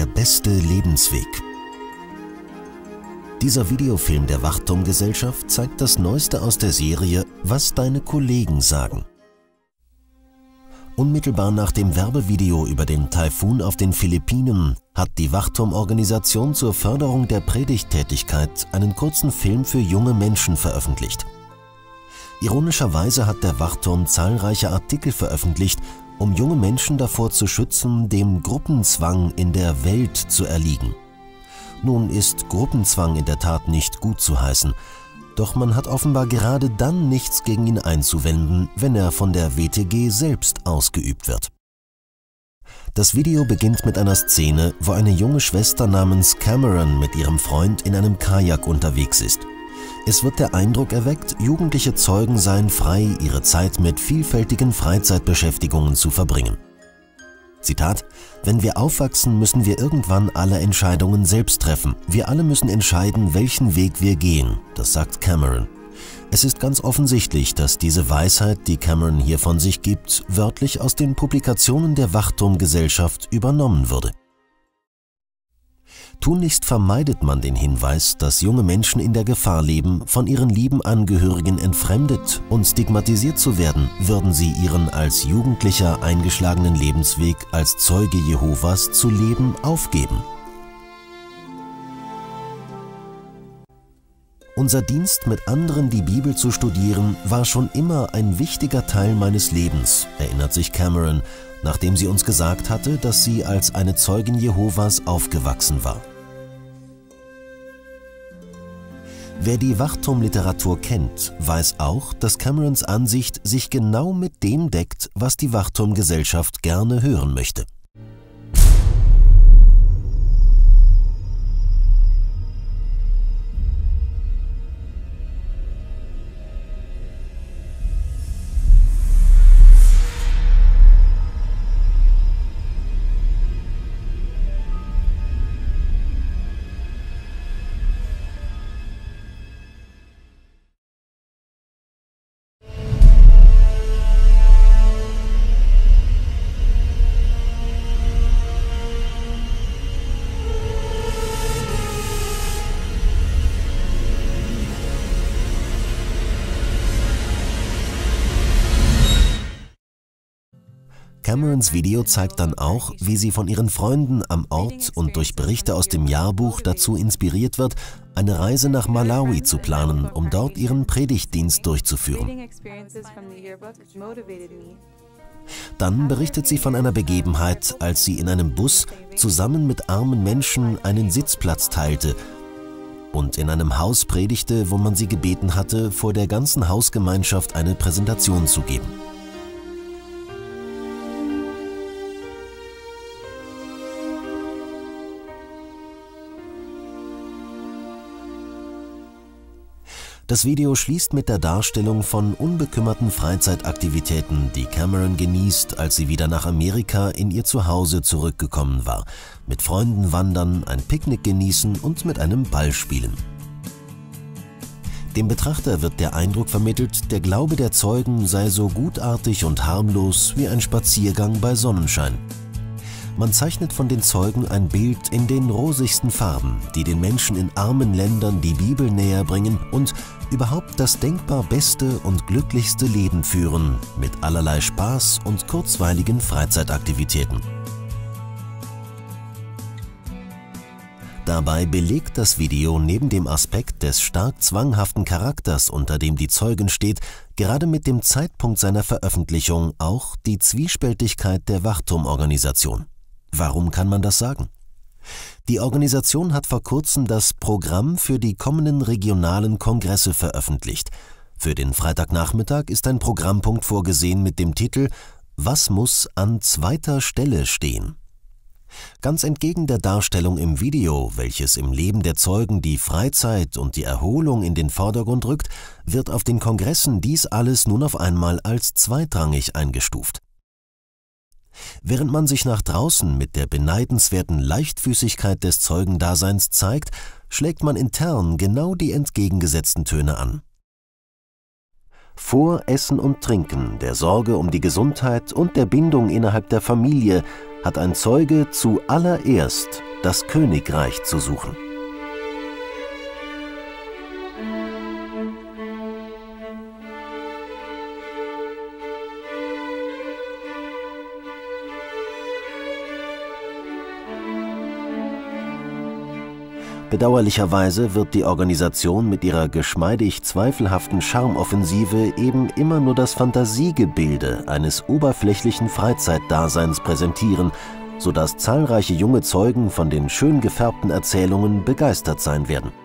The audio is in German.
Der beste Lebensweg. Dieser Videofilm der Wachturmgesellschaft zeigt das Neueste aus der Serie Was deine Kollegen sagen. Unmittelbar nach dem Werbevideo über den Taifun auf den Philippinen hat die Wachturmorganisation zur Förderung der Predigttätigkeit einen kurzen Film für junge Menschen veröffentlicht. Ironischerweise hat der Wachturm zahlreiche Artikel veröffentlicht, um junge Menschen davor zu schützen, dem Gruppenzwang in der Welt zu erliegen. Nun ist Gruppenzwang in der Tat nicht gut zu heißen, doch man hat offenbar gerade dann nichts gegen ihn einzuwenden, wenn er von der WTG selbst ausgeübt wird. Das Video beginnt mit einer Szene, wo eine junge Schwester namens Cameron mit ihrem Freund in einem Kajak unterwegs ist. Es wird der Eindruck erweckt, jugendliche Zeugen seien frei, ihre Zeit mit vielfältigen Freizeitbeschäftigungen zu verbringen. Zitat: Wenn wir aufwachsen, müssen wir irgendwann alle Entscheidungen selbst treffen. Wir alle müssen entscheiden, welchen Weg wir gehen, das sagt Cameron. Es ist ganz offensichtlich, dass diese Weisheit, die Cameron hier von sich gibt, wörtlich aus den Publikationen der Wachturmgesellschaft übernommen wurde. Tunlichst vermeidet man den Hinweis, dass junge Menschen in der Gefahr leben, von ihren lieben Angehörigen entfremdet und stigmatisiert zu werden, würden sie ihren als Jugendlicher eingeschlagenen Lebensweg als Zeuge Jehovas zu leben aufgeben. Unser Dienst, mit anderen die Bibel zu studieren, war schon immer ein wichtiger Teil meines Lebens, erinnert sich Cameron, nachdem sie uns gesagt hatte, dass sie als eine Zeugin Jehovas aufgewachsen war. Wer die Wachturmliteratur kennt, weiß auch, dass Camerons Ansicht sich genau mit dem deckt, was die Wachturmgesellschaft gerne hören möchte. Camerons Video zeigt dann auch, wie sie von ihren Freunden am Ort und durch Berichte aus dem Jahrbuch dazu inspiriert wird, eine Reise nach Malawi zu planen, um dort ihren Predigtdienst durchzuführen. Dann berichtet sie von einer Begebenheit, als sie in einem Bus zusammen mit armen Menschen einen Sitzplatz teilte und in einem Haus predigte, wo man sie gebeten hatte, vor der ganzen Hausgemeinschaft eine Präsentation zu geben. Das Video schließt mit der Darstellung von unbekümmerten Freizeitaktivitäten, die Cameron genießt, als sie wieder nach Amerika in ihr Zuhause zurückgekommen war. Mit Freunden wandern, ein Picknick genießen und mit einem Ball spielen. Dem Betrachter wird der Eindruck vermittelt, der Glaube der Zeugen sei so gutartig und harmlos wie ein Spaziergang bei Sonnenschein. Man zeichnet von den Zeugen ein Bild in den rosigsten Farben, die den Menschen in armen Ländern die Bibel näher bringen und überhaupt das denkbar beste und glücklichste Leben führen, mit allerlei Spaß und kurzweiligen Freizeitaktivitäten. Dabei belegt das Video neben dem Aspekt des stark zwanghaften Charakters, unter dem die Zeugin steht, gerade mit dem Zeitpunkt seiner Veröffentlichung auch die Zwiespältigkeit der Wachturmorganisation. Warum kann man das sagen? Die Organisation hat vor kurzem das Programm für die kommenden regionalen Kongresse veröffentlicht. Für den Freitagnachmittag ist ein Programmpunkt vorgesehen mit dem Titel »Was muss an zweiter Stelle stehen?« Ganz entgegen der Darstellung im Video, welches im Leben der Zeugen die Freizeit und die Erholung in den Vordergrund rückt, wird auf den Kongressen dies alles nun auf einmal als zweitrangig eingestuft. Während man sich nach draußen mit der beneidenswerten Leichtfüßigkeit des Zeugendaseins zeigt, schlägt man intern genau die entgegengesetzten Töne an. Vor Essen und Trinken, der Sorge um die Gesundheit und der Bindung innerhalb der Familie hat ein Zeuge zuallererst das Königreich zu suchen. Bedauerlicherweise wird die Organisation mit ihrer geschmeidig zweifelhaften Charmoffensive eben immer nur das Fantasiegebilde eines oberflächlichen Freizeitdaseins präsentieren, sodass zahlreiche junge Zeugen von den schön gefärbten Erzählungen begeistert sein werden.